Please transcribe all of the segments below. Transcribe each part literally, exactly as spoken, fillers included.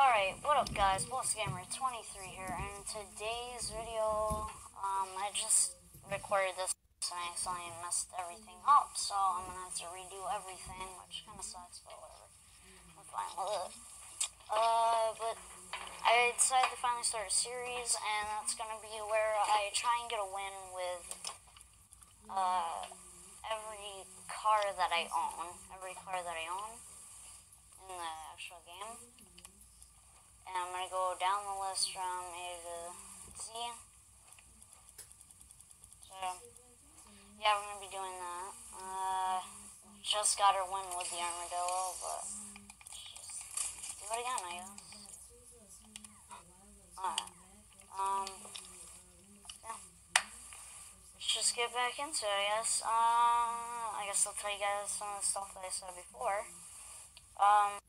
Alright, what up guys, BossGamer twenty-three here, and in today's video, um, I just recorded this and I accidentally messed everything up, so I'm gonna have to redo everything, which kinda sucks, but whatever. I'm fine with it. Uh, but I decided to finally start a series, and that's gonna be where I try and get a win with, uh, every car that I own, every car that I own in the actual game. And I'm going to go down the list from A to Z. So, yeah, we're going to be doing that. Uh, just got her win with the Armadillo, but just do it again, I guess. Alright. Um, yeah. Let's just get back into it, I guess. Uh, I guess I'll tell you guys some of the stuff that I said before. Um...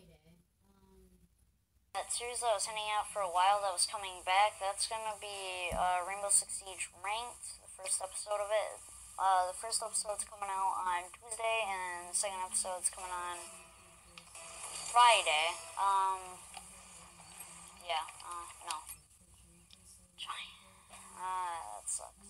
That series that I was handing out for a while that was coming back, that's going to be uh, Rainbow Six Siege Ranked, the first episode of it. Uh, the first episode's coming out on Tuesday, and the second episode's coming on Friday. Um, yeah, uh, no. Uh, that sucks.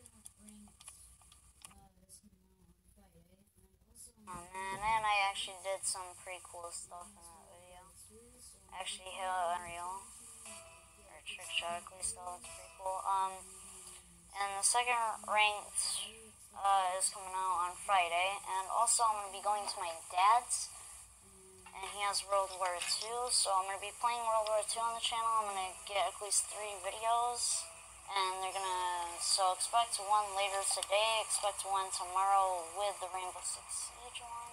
Um, and then I actually did some pretty cool stuff in that video. Actually hit Unreal, or Trick Shot at least, though, it's pretty cool. Um, and the second ranked, uh, is coming out on Friday, and also I'm going to be going to my dad's, and he has World War Two, so I'm going to be playing World War Two on the channel. I'm going to get at least three videos, and they're going to, so expect one later today, expect one tomorrow with the Rainbow Six Siege one,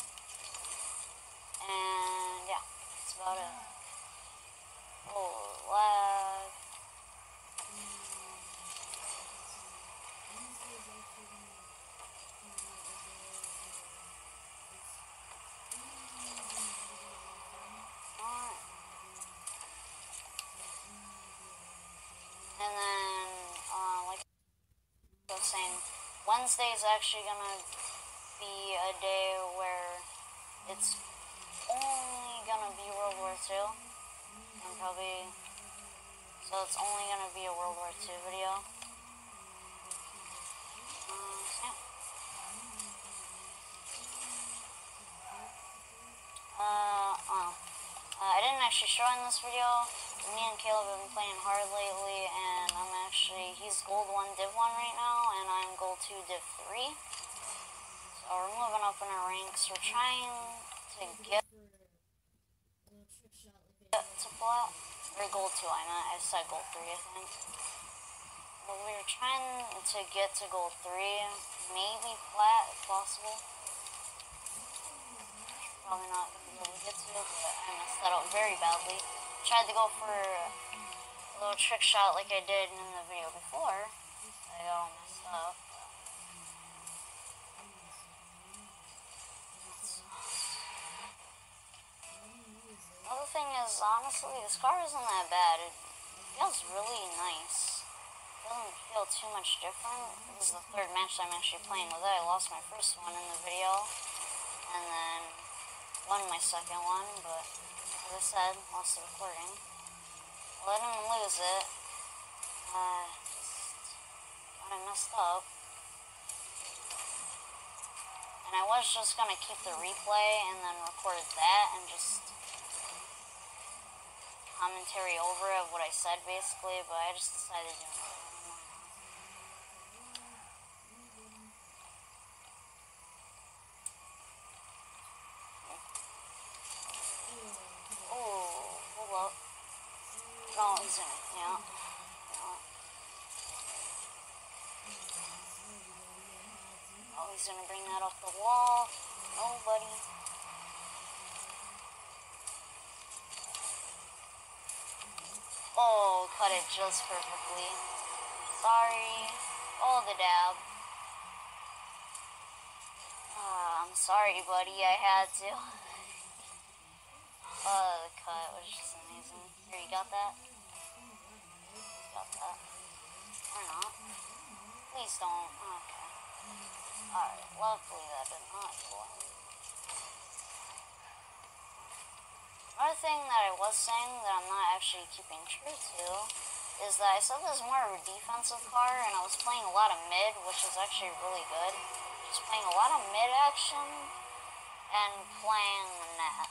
and yeah, that's about it. Oh, lag. And then, uh, like I was saying, Wednesday is actually gonna be a day where it's only gonna be World War Two. And probably, so it's only gonna be a World War Two video. Uh, yeah. Uh, oh. Uh, I didn't actually show in this video. Me and Caleb have been playing hard lately, and I'm actually, he's Gold one, Div one right now, and I'm Gold two, Div three. So we're moving up in our ranks. We're trying to get to plat, or Gold two, I meant. I said Gold three, I think. But we're trying to get to Gold three, maybe plat if possible. Probably not going to be able to get to it, but I messed that up very badly. Tried to go for a little trick shot like I did in the video before. I got all messed up. Another thing is, honestly, this car isn't that bad. It feels really nice. It doesn't feel too much different. This is the third match I'm actually playing with it. I lost my first one in the video, and then won my second one, but as I said, lost the recording. Well, I didn't lose it. Uh, just kind of messed up. And I was just gonna keep the replay and then record that and just commentary over it of what I said basically, but I just decided to do it. Oh, he's in it, yeah. yeah. Oh, he's gonna bring that off the wall. Oh, buddy. Oh, cut it just perfectly. Sorry. Oh, the dab. Uh, I'm sorry, buddy. I had to. Oh, the cut was just amazing. Here, you got that? Got that. Or not. Please don't. Okay. Alright, luckily that did not go on. another thing that I was saying that I'm not actually keeping true to is that I said this is more of a defensive car, and I was playing a lot of mid, which is actually really good. Just playing a lot of mid action and playing net.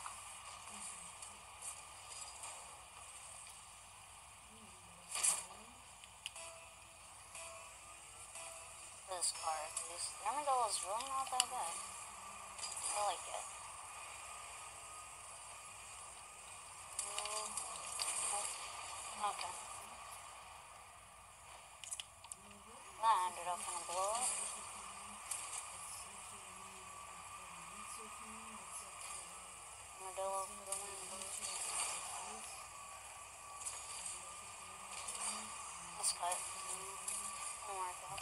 This car, at least. The Armadillo is really not that bad. I like it. Mm, okay. That ended up in a blow up. Armadillo for the win. Let's cut. Didn't work out.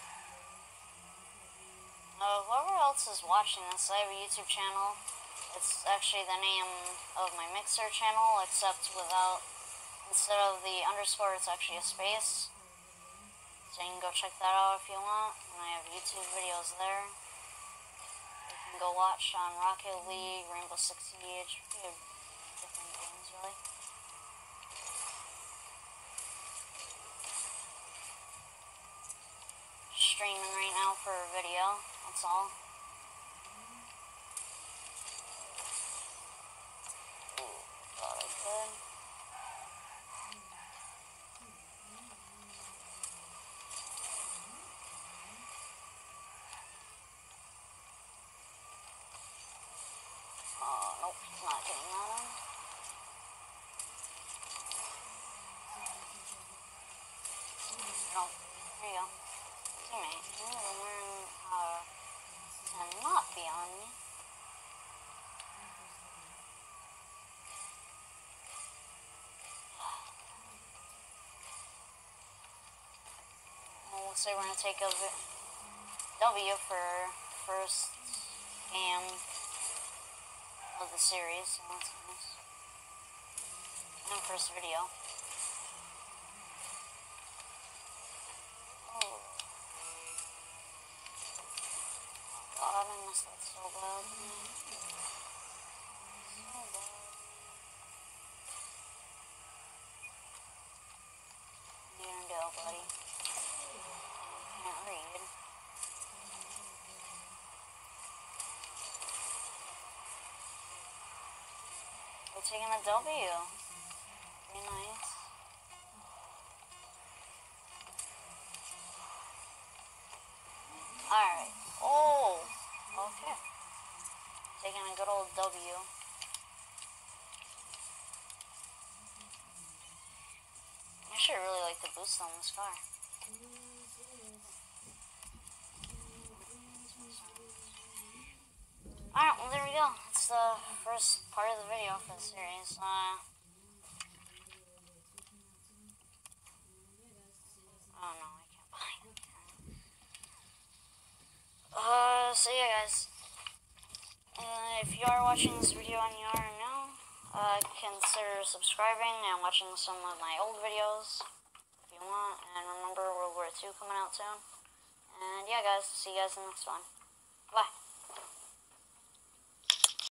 Uh, whoever else is watching this, I have a YouTube channel. It's actually the name of my Mixer channel, except without, instead of the underscore, it's actually a space. So you can go check that out if you want. And I have YouTube videos there. You can go watch on Rocket League, Rainbow Six Siege, a few different games, really. Streaming right now for a video, that's all. Ooh, thought I could. Oh, nope, not getting that one. Nope, there you go. Teammate, you need to learn how to not be on me. Well, looks like we're gonna take a W for first game of the series, so that's nice. And first video. Oh. God, I missed that so bad. So bad. What are you gonna do, buddy? Can't read. We're taking a W. Pretty nice. Alright. Oh! Okay. Taking a good old W. I should really like the boost on this car. Alright, well there we go. It's the first part of the video for the series. Uh, oh no, I can't buy it. Uh, so yeah guys. Uh, if you are watching this video and you are new, uh, consider subscribing and watching some of my old videos if you want. And remember World War Two coming out soon. And yeah guys, see you guys in the next one. Bye.